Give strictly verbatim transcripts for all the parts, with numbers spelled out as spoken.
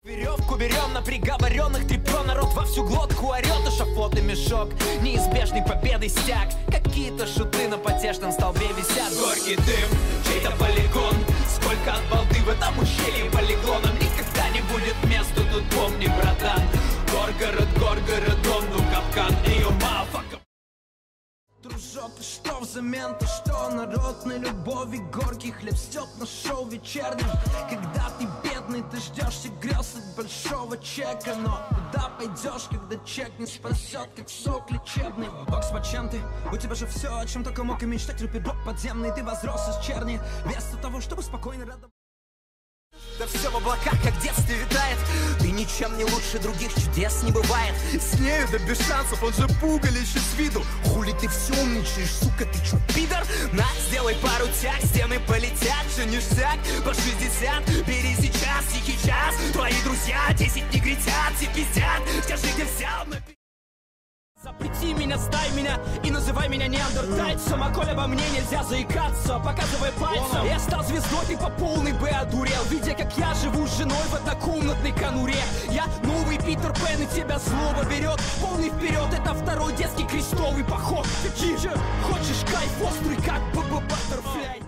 Веревку берем на приговоренных, трепё, народ во всю глотку орёт, эшафот и мешок, неизбежный победы стяг. Какие-то шуты на потешном столбе висят. Горький дым, чей-то полигон, сколько от балды в этом ущелье полиглоном. Никогда не будет места, тут помни, братан. Горгород, Горгород, дом, ну капкан, эйо, мафака. Дружок, ты что взамен, ты что? Народной любови горький хлеб стёк на шоу вечернем. Когда ты бедный, ты ждёшься грез от большого чека. Но куда пойдёшь, когда чек не спасёт, как сок лечебный? Бокс почем ты? У тебя же всё, о чем только мог и мечтать. Рупидок подземный, ты возрос из черни. Вместо того, чтобы спокойно радоваться. Да все в облаках, как в детстве витает. Ты ничем не лучше других, чудес не бывает. С нею да без шансов, он же пугалище с виду. Хули ты все умничаешь, сука, ты чё, пидор? На, сделай пару тяг, стены полетят, все ништяк, по шестьдесят. Бери сейчас, тихий час, твои друзья десять негритят, все пиздят, скажи, где взял на... Запрети меня, сдай меня и называй меня неандертальцем. А коль обо мне нельзя заикаться, показывай пальцем. Я стал звездой, ты по полной бы одурел, видя, как я живу с женой в однокомнатной конуре. Я новый Питер Пен, и тебя злоба берет. Полный вперед, это второй детский крестовый поход. Какие же хочешь кайф острый, как б-б-баттерфляй.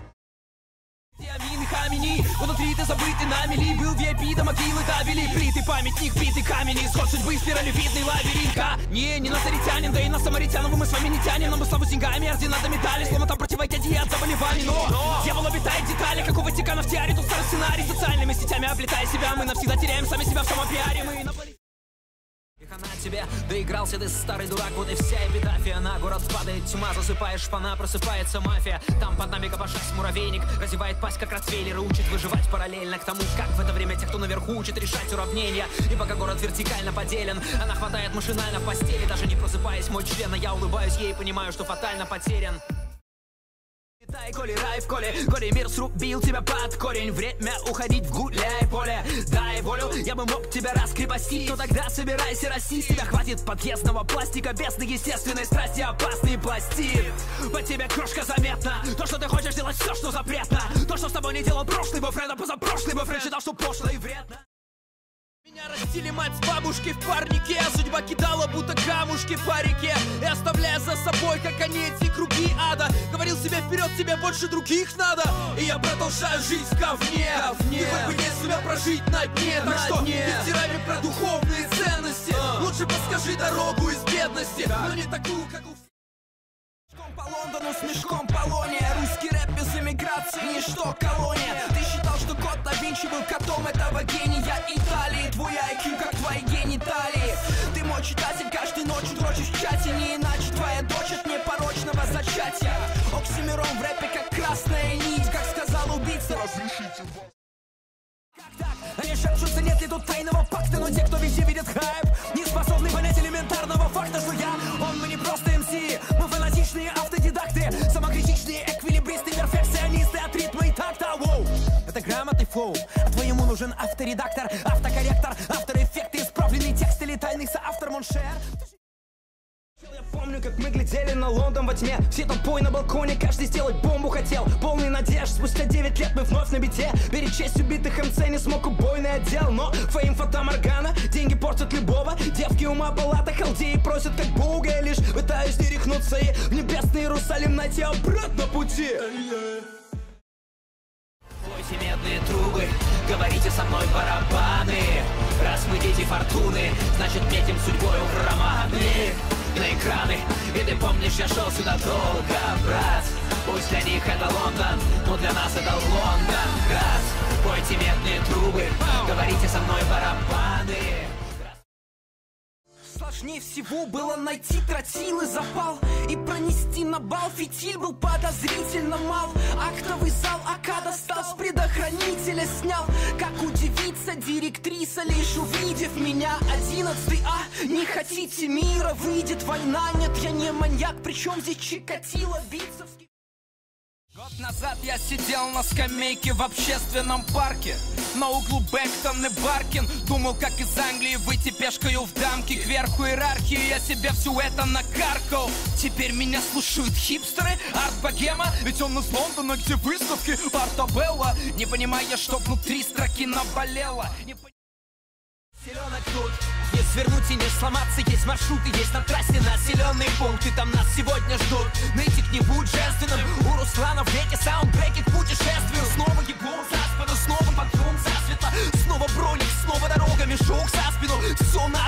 Амин Хамини, внутри ты забытый нами ли. Был в ви ай пи до могилы довели. Бритый памятник, битый камень, исход судьбы, спиралевидный лабиринт. А, не, не назаритянин, да и на самаритянов мы с вами не тянем. Но мы славу с деньгами, ордена метали, словно там противоядие от заболеваний. Но, но дьявол обитает детали, как у Ватикана в тиаре. Тут старый сценарий, социальными сетями облетая себя. Мы навсегда теряем сами себя в самопиаре. Мы на и хана тебе, доигрался ты, старый дурак, вот и вся эпитафия. На город падает тьма, засыпаешь шпана, просыпается мафия. Там под нами копошась муравейник, разевает пасть, как ротвейлер, и учит выживать параллельно к тому, как в это время те, кто наверху, учат решать уравнения. И пока город вертикально поделен, она хватает машинально в постели. Даже не просыпаясь, мой член, а я улыбаюсь ей и понимаю, что фатально потерян. Дай, коли рай в коле, коли мир срубил тебя под корень. Время уходить в гуляй поле. Дай волю, я бы мог тебя раскрепостить. Но тогда собирайся растить. Тебя хватит подъездного пластика без естественной страсти. Опасный пластик. По тебе крошка заметна. То, что ты хочешь делать, все, что запретно. То, что с тобой не делал прошлый бойфренд, а позапрошлый бойфренд считал, что пошло и вредно. Меня растили мать с бабушки в парнике, а судьба кидала будто камушки по реке. И оставляя за собой, как они, эти круги ада. Говорил себе вперед, тебе больше других надо. И я продолжаю жить в говне, говне. Ты хоть бы не себя прожить на дне. Так на что дне. Не втирай мне про духовные ценности. а. Лучше подскажи дорогу из бедности, да. Но не такую, как у... По Лондону с мешком полония. Русский рэп без эмиграции, ничто, колония. Ты считал, что код да Винчи был котом этого гения Италии. Твой ай кью, как твои гениталии. Ты мой читатель, каждой ночью дрочишь в чате. Не иначе твоя дочь от непорочного зачатия. Оксимирон в рэпе, как красная нить. Как сказал убийца, разрешите вас. Как так? Они шепчутся, нет ли тут тайного пакта. Но те, кто везде видит хайп, не способны понять элементарного факта, что я, он, мы не просто эм си. Мы фанатичные автодидакты, самокритичные эквилибристы, перфекционисты от ритма и такта. Воу, это грамотный флоу, а твоему нужен авторедактор, автокорректор, автор-эффекты, исправленный текст или тайный соавтор Моншер. Я помню, как мы глядели на Лондон во тьме. Все толпой на балконе, каждый сделать бомбу хотел. Полный надежд, спустя девять лет мы вновь на бите. Перечесть убитых эм си не смог убойный отдел. Но фейм, фата Моргана, деньги портят любого. Девки ума палата, халдеи просят как Бога. Я лишь пытаюсь не рехнуться и в небесный Иерусалим найти обратно пути. Плойте медные трубы, говорите со мной барабаны. Раз мы дети фортуны, значит метим судьбой в романы. На экраны, и ты помнишь, я шел сюда долго, брат. Пусть для них это Лондон, но для нас это Лондон, град. Пойте медные трубы, говорите со мной барабаны. Сложнее всего было найти тротилы запал и пронести на бал. Фитиль был подозрительно мал. Актовый зал АК достал, с предохранителя снял. Как удивиться директриса, лишь увидев меня. Одиннадцатый А, не хотите мира, выйдет война. Нет, я не маньяк, причем здесь Чикатило, битцевский. Год назад я сидел на скамейке в общественном парке. На углу Бэктон и Баркин. Думал, как из Англии выйти пешкою в дамки. Кверху иерархии я себе все это накаркал. Теперь меня слушают хипстеры, арт-богема. Ведь он из Лондона, где выставки Артабелла. Не понимая, что внутри строки наболело. тут. Не свернуть и не сломаться, есть маршруты, есть на трассе населенные пункты, там нас сегодня ждут. Найти к небу женственным, у Руслана в веке саундтреки к путешествию. Снова ебу за спину, снова подъем засветло, снова броник, снова дорога, мешок за спину. Все на